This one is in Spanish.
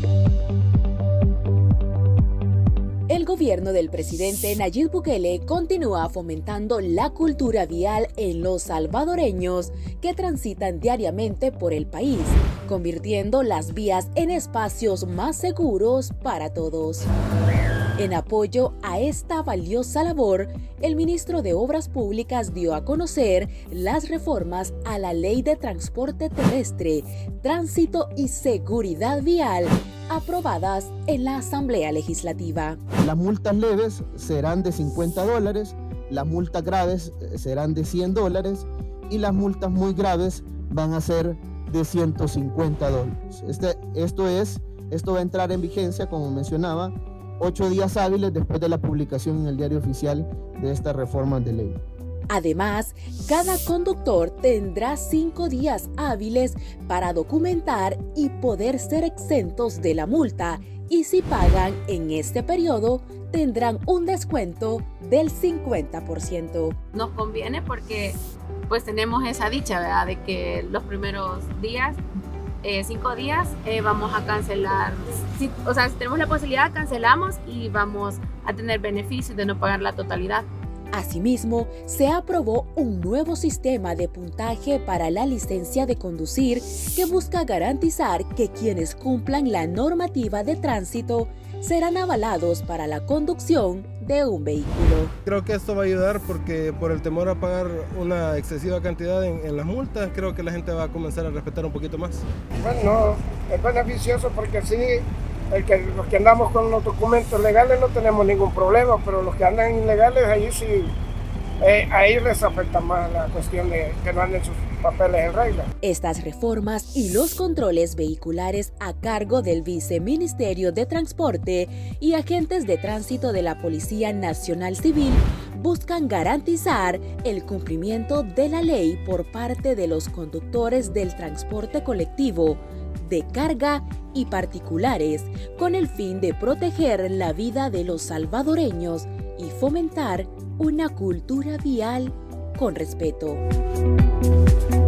El gobierno del presidente Nayib Bukele continúa fomentando la cultura vial en los salvadoreños que transitan diariamente por el país, convirtiendo las vías en espacios más seguros para todos. En apoyo a esta valiosa labor, el ministro de Obras Públicas dio a conocer las reformas a la Ley de Transporte Terrestre, Tránsito y Seguridad Vial, aprobadas en la Asamblea Legislativa. Las multas leves serán de $50, las multas graves serán de $100 y las multas muy graves van a ser de $150. Esto va a entrar en vigencia, como mencionaba, 8 días hábiles después de la publicación en el Diario Oficial de estas reformas de ley. Además, cada conductor tendrá 5 días hábiles para documentar y poder ser exentos de la multa, y si pagan en este periodo, tendrán un descuento del 50%. Nos conviene porque pues tenemos esa dicha, ¿verdad?, de que los primeros días, 5 días, vamos a cancelar. Si tenemos la posibilidad, cancelamos y vamos a tener beneficios de no pagar la totalidad. Asimismo, se aprobó un nuevo sistema de puntaje para la licencia de conducir que busca garantizar que quienes cumplan la normativa de tránsito serán avalados para la conducción de un vehículo. Creo que esto va a ayudar porque por el temor a pagar una excesiva cantidad en las multas, creo que la gente va a comenzar a respetar un poquito más. Bueno, es beneficioso porque sí, los que andamos con los documentos legales no tenemos ningún problema, pero los que andan ilegales, ahí sí, ahí les afecta más la cuestión de que no anden sus papeles en regla. Estas reformas y los controles vehiculares a cargo del Viceministerio de Transporte y agentes de tránsito de la Policía Nacional Civil buscan garantizar el cumplimiento de la ley por parte de los conductores del transporte colectivo, de carga y particulares, con el fin de proteger la vida de los salvadoreños y fomentar una cultura vial con respeto.